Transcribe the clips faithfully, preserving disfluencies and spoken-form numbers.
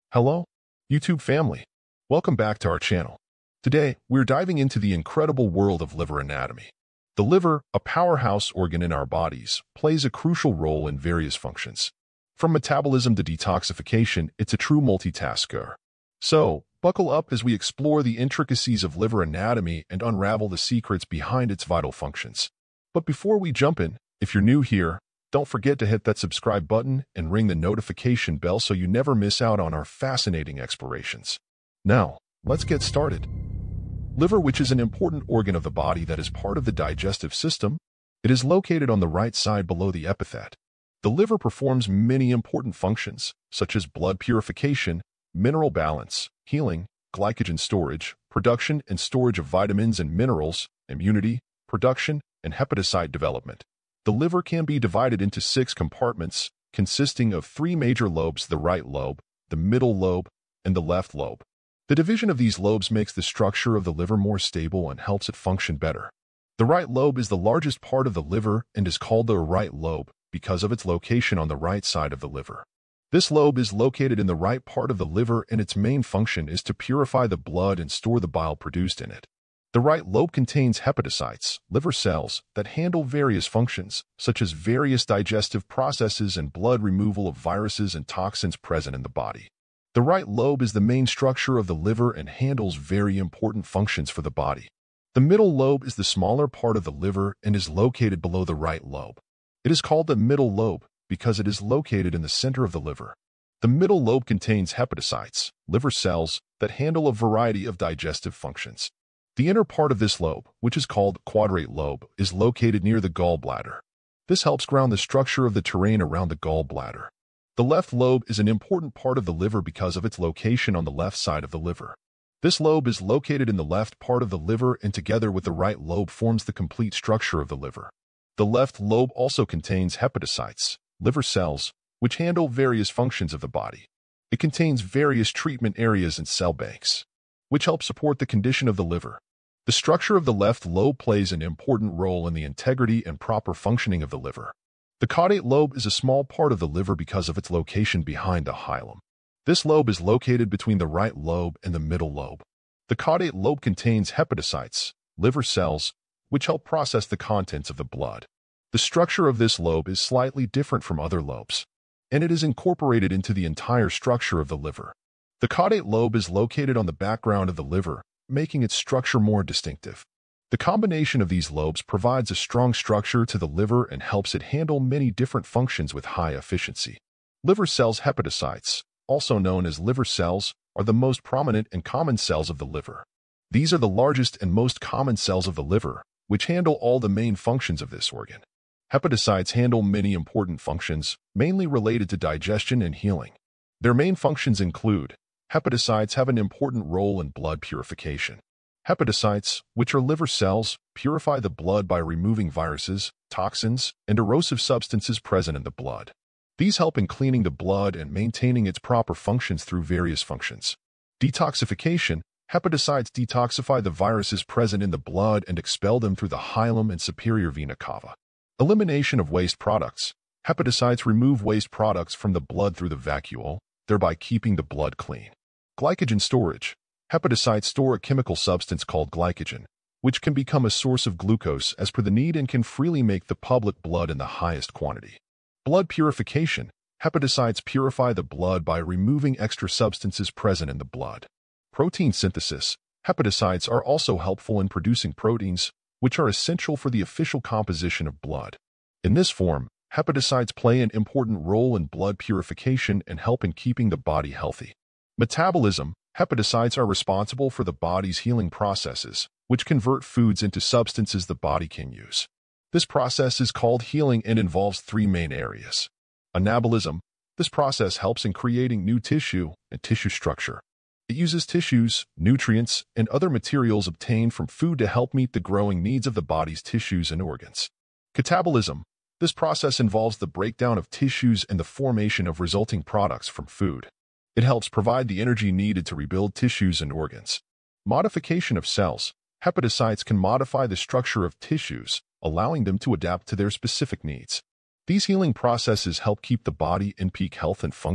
Hello, YouTube family. Welcome back to our channel. Today, we're diving into the incredible world of liver anatomy. The liver, a powerhouse organ in our bodies, plays a crucial role in various functions. From metabolism to detoxification, it's a true multitasker. So, buckle up as we explore the intricacies of liver anatomy and unravel the secrets behind its vital functions. But before we jump in, if you're new here, don't forget to hit that subscribe button and ring the notification bell so you never miss out on our fascinating explorations. Now, let's get started. Liver, which is an important organ of the body that is part of the digestive system, it is located on the right side below the epithet. The liver performs many important functions, such as blood purification, mineral balance, healing, glycogen storage, production and storage of vitamins and minerals, immunity, production, and hepatocyte development. The liver can be divided into six compartments, consisting of three major lobes: the right lobe, the middle lobe, and the left lobe. The division of these lobes makes the structure of the liver more stable and helps it function better. The right lobe is the largest part of the liver and is called the right lobe because of its location on the right side of the liver. This lobe is located in the right part of the liver, and its main function is to purify the blood and store the bile produced in it. The right lobe contains hepatocytes, liver cells, that handle various functions, such as various digestive processes and blood removal of viruses and toxins present in the body. The right lobe is the main structure of the liver and handles very important functions for the body. The middle lobe is the smaller part of the liver and is located below the right lobe. It is called the middle lobe because it is located in the center of the liver. The middle lobe contains hepatocytes, liver cells, that handle a variety of digestive functions. The inner part of this lobe, which is called quadrate lobe, is located near the gallbladder. This helps ground the structure of the terrain around the gallbladder. The left lobe is an important part of the liver because of its location on the left side of the liver. This lobe is located in the left part of the liver and together with the right lobe forms the complete structure of the liver. The left lobe also contains hepatocytes, liver cells, which handle various functions of the body. It contains various treatment areas and cell banks, which help support the condition of the liver. The structure of the left lobe plays an important role in the integrity and proper functioning of the liver. The caudate lobe is a small part of the liver because of its location behind the hilum. This lobe is located between the right lobe and the middle lobe. The caudate lobe contains hepatocytes, liver cells, which help process the contents of the blood. The structure of this lobe is slightly different from other lobes, and it is incorporated into the entire structure of the liver. The caudate lobe is located on the background of the liver, making its structure more distinctive. The combination of these lobes provides a strong structure to the liver and helps it handle many different functions with high efficiency. Liver cells, hepatocytes, also known as liver cells, are the most prominent and common cells of the liver. These are the largest and most common cells of the liver, which handle all the main functions of this organ. Hepatocytes handle many important functions, mainly related to digestion and healing. Their main functions include: hepatocytes have an important role in blood purification. Hepatocytes, which are liver cells, purify the blood by removing viruses, toxins, and erosive substances present in the blood. These help in cleaning the blood and maintaining its proper functions through various functions. Detoxification: hepatocytes detoxify the viruses present in the blood and expel them through the hilum and superior vena cava. Elimination of waste products: hepatocytes remove waste products from the blood through the vacuole, thereby keeping the blood clean. Glycogen storage: hepatocytes store a chemical substance called glycogen, which can become a source of glucose as per the need and can freely make the public blood in the highest quantity. Blood purification: hepatocytes purify the blood by removing extra substances present in the blood. Protein synthesis: hepatocytes are also helpful in producing proteins, which are essential for the official composition of blood. In this form, hepatocytes play an important role in blood purification and help in keeping the body healthy. Metabolism: hepatocytes are responsible for the body's healing processes, which convert foods into substances the body can use. This process is called healing and involves three main areas. Anabolism: this process helps in creating new tissue and tissue structure. It uses tissues, nutrients, and other materials obtained from food to help meet the growing needs of the body's tissues and organs. Catabolism: this process involves the breakdown of tissues and the formation of resulting products from food. It helps provide the energy needed to rebuild tissues and organs. Modification of cells: hepatocytes can modify the structure of tissues, allowing them to adapt to their specific needs. These healing processes help keep the body in peak health and function,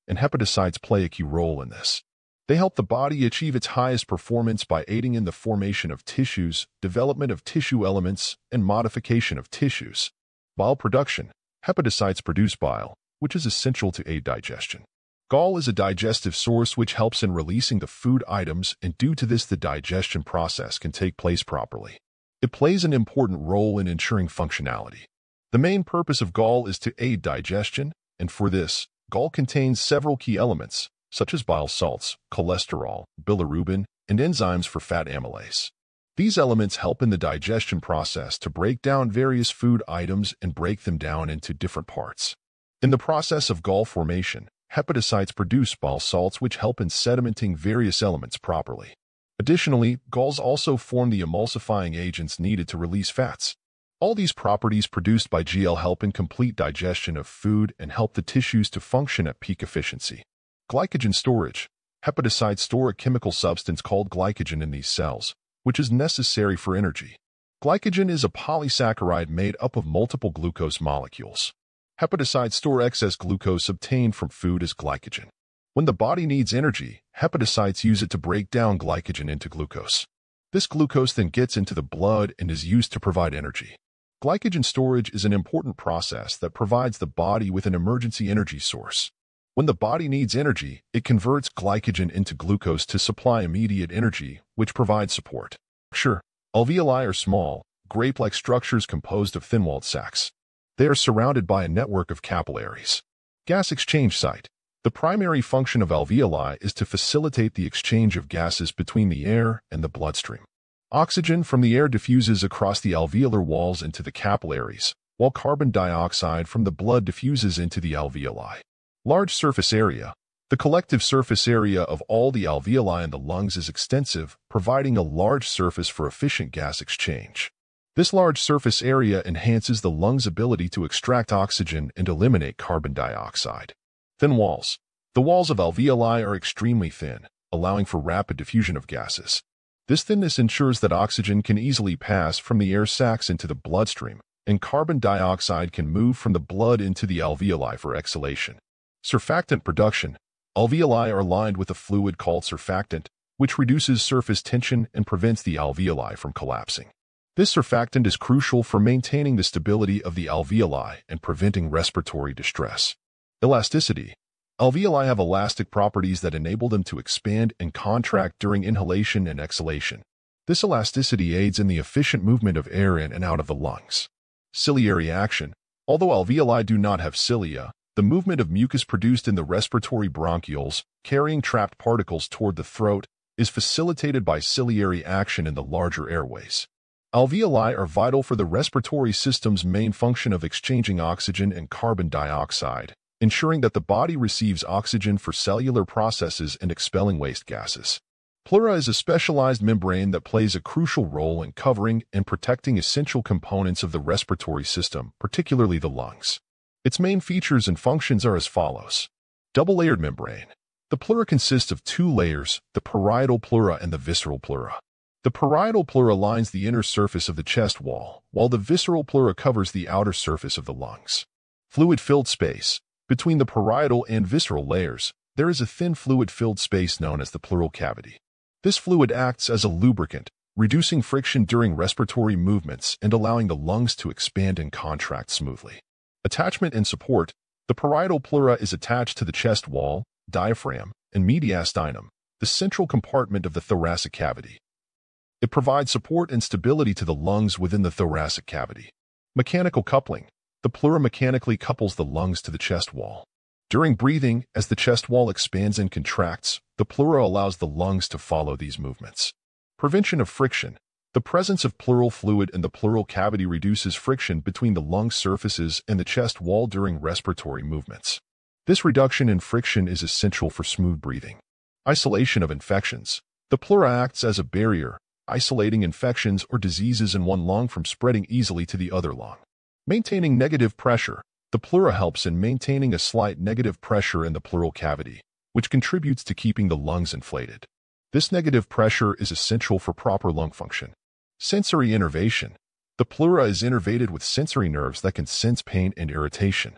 and hepatocytes play a key role in this. They help the body achieve its highest performance by aiding in the formation of tissues, development of tissue elements, and modification of tissues. Bile production. Hepatocytes produce bile, which is essential to aid digestion. Gall is a digestive source which helps in releasing the food items, and due to this the digestion process can take place properly. It plays an important role in ensuring functionality. The main purpose of gall is to aid digestion, and for this, gall contains several key elements, such as bile salts, cholesterol, bilirubin, and enzymes for fat amylase. These elements help in the digestion process to break down various food items and break them down into different parts. In the process of gall formation, hepatocytes produce bile salts which help in sedimenting various elements properly. Additionally, galls also form the emulsifying agents needed to release fats. All these properties produced by G L help in complete digestion of food and help the tissues to function at peak efficiency. Glycogen storage. Hepatocytes store a chemical substance called glycogen in these cells, which is necessary for energy. Glycogen is a polysaccharide made up of multiple glucose molecules. Hepatocytes store excess glucose obtained from food as glycogen. When the body needs energy, hepatocytes use it to break down glycogen into glucose. This glucose then gets into the blood and is used to provide energy. Glycogen storage is an important process that provides the body with an emergency energy source. When the body needs energy, it converts glycogen into glucose to supply immediate energy, which provides support. Sure, alveoli are small, grape-like structures composed of thin-walled sacs. They are surrounded by a network of capillaries. Gas exchange site. The primary function of alveoli is to facilitate the exchange of gases between the air and the bloodstream. Oxygen from the air diffuses across the alveolar walls into the capillaries, while carbon dioxide from the blood diffuses into the alveoli. Large surface area. The collective surface area of all the alveoli in the lungs is extensive, providing a large surface for efficient gas exchange. This large surface area enhances the lungs' ability to extract oxygen and eliminate carbon dioxide. Thin walls. The walls of alveoli are extremely thin, allowing for rapid diffusion of gases. This thinness ensures that oxygen can easily pass from the air sacs into the bloodstream, and carbon dioxide can move from the blood into the alveoli for exhalation. Surfactant production. Alveoli are lined with a fluid called surfactant, which reduces surface tension and prevents the alveoli from collapsing. This surfactant is crucial for maintaining the stability of the alveoli and preventing respiratory distress. Elasticity. Alveoli have elastic properties that enable them to expand and contract during inhalation and exhalation. This elasticity aids in the efficient movement of air in and out of the lungs. Ciliary action. Although alveoli do not have cilia, the movement of mucus produced in the respiratory bronchioles, carrying trapped particles toward the throat, is facilitated by ciliary action in the larger airways. Alveoli are vital for the respiratory system's main function of exchanging oxygen and carbon dioxide, ensuring that the body receives oxygen for cellular processes and expelling waste gases. Pleura is a specialized membrane that plays a crucial role in covering and protecting essential components of the respiratory system, particularly the lungs. Its main features and functions are as follows. Double-layered membrane. The pleura consists of two layers, the parietal pleura and the visceral pleura. The parietal pleura lines the inner surface of the chest wall, while the visceral pleura covers the outer surface of the lungs. Fluid-filled space. Between the parietal and visceral layers, there is a thin fluid-filled space known as the pleural cavity. This fluid acts as a lubricant, reducing friction during respiratory movements and allowing the lungs to expand and contract smoothly. Attachment and support. The parietal pleura is attached to the chest wall, diaphragm, and mediastinum, the central compartment of the thoracic cavity. It provides support and stability to the lungs within the thoracic cavity. Mechanical coupling. The pleura mechanically couples the lungs to the chest wall. During breathing, as the chest wall expands and contracts, the pleura allows the lungs to follow these movements. Prevention of friction. The presence of pleural fluid in the pleural cavity reduces friction between the lung surfaces and the chest wall during respiratory movements. This reduction in friction is essential for smooth breathing. Isolation of infections. The pleura acts as a barrier, isolating infections or diseases in one lung from spreading easily to the other lung. Maintaining negative pressure. The pleura helps in maintaining a slight negative pressure in the pleural cavity, which contributes to keeping the lungs inflated. This negative pressure is essential for proper lung function. Sensory innervation. The pleura is innervated with sensory nerves that can sense pain and irritation.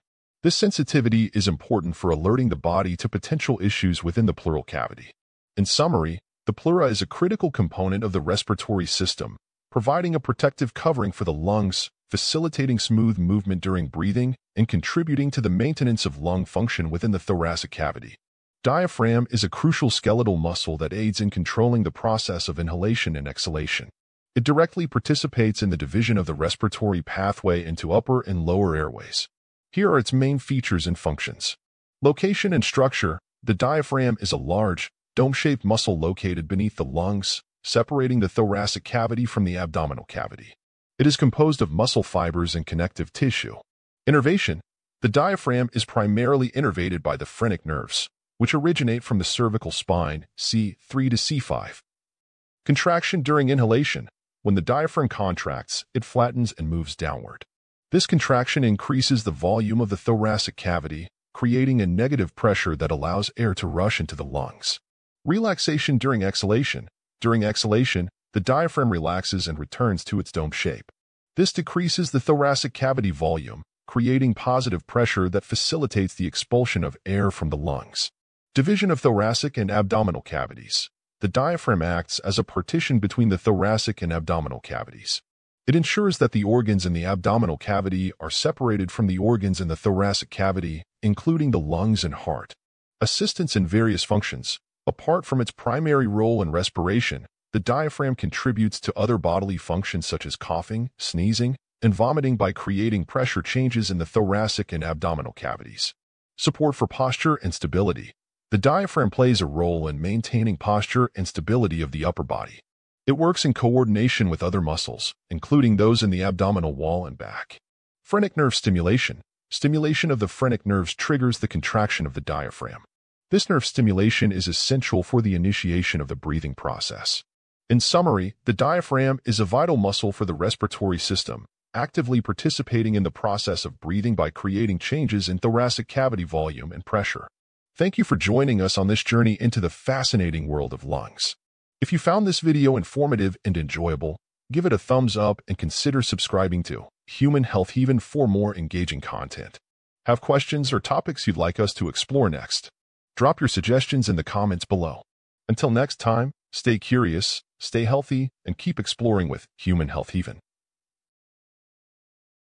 This sensitivity is important for alerting the body to potential issues within the pleural cavity. In summary, the pleura is a critical component of the respiratory system, providing a protective covering for the lungs, facilitating smooth movement during breathing, and contributing to the maintenance of lung function within the thoracic cavity. Diaphragm is a crucial skeletal muscle that aids in controlling the process of inhalation and exhalation. It directly participates in the division of the respiratory pathway into upper and lower airways. Here are its main features and functions. Location and structure. The diaphragm is a large, dome-shaped muscle located beneath the lungs, separating the thoracic cavity from the abdominal cavity. It is composed of muscle fibers and connective tissue. Innervation. The diaphragm is primarily innervated by the phrenic nerves, which originate from the cervical spine, C three to C five. Contraction during inhalation. When the diaphragm contracts, it flattens and moves downward. This contraction increases the volume of the thoracic cavity, creating a negative pressure that allows air to rush into the lungs. Relaxation during exhalation. During exhalation, the diaphragm relaxes and returns to its dome shape. This decreases the thoracic cavity volume, creating positive pressure that facilitates the expulsion of air from the lungs. Division of thoracic and abdominal cavities. The diaphragm acts as a partition between the thoracic and abdominal cavities. It ensures that the organs in the abdominal cavity are separated from the organs in the thoracic cavity, including the lungs and heart. Assistance in various functions. Apart from its primary role in respiration, the diaphragm contributes to other bodily functions such as coughing, sneezing, and vomiting by creating pressure changes in the thoracic and abdominal cavities. Support for posture and stability. The diaphragm plays a role in maintaining posture and stability of the upper body. It works in coordination with other muscles, including those in the abdominal wall and back. Phrenic nerve stimulation. Stimulation of the phrenic nerves triggers the contraction of the diaphragm. This nerve stimulation is essential for the initiation of the breathing process. In summary, the diaphragm is a vital muscle for the respiratory system, actively participating in the process of breathing by creating changes in thoracic cavity volume and pressure. Thank you for joining us on this journey into the fascinating world of lungs. If you found this video informative and enjoyable, give it a thumbs up and consider subscribing to Human Health Haven for more engaging content. Have questions or topics you'd like us to explore next? Drop your suggestions in the comments below. Until next time, stay curious, stay healthy, and keep exploring with Human Health Haven.